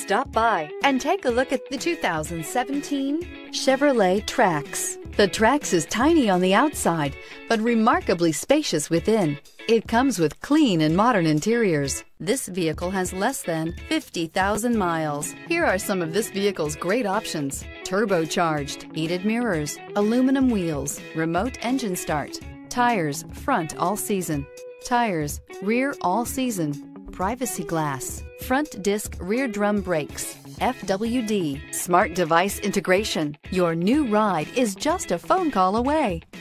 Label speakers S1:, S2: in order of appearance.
S1: Stop by and take a look at the 2017 Chevrolet Trax. The Trax is tiny on the outside, but remarkably spacious within. It comes with clean and modern interiors. This vehicle has less than 50,000 miles. Here are some of this vehicle's great options: turbocharged, heated mirrors, aluminum wheels, remote engine start, tires front all season, tires rear all season, privacy glass, front disc rear drum brakes, FWD, smart device integration. Your new ride is just a phone call away.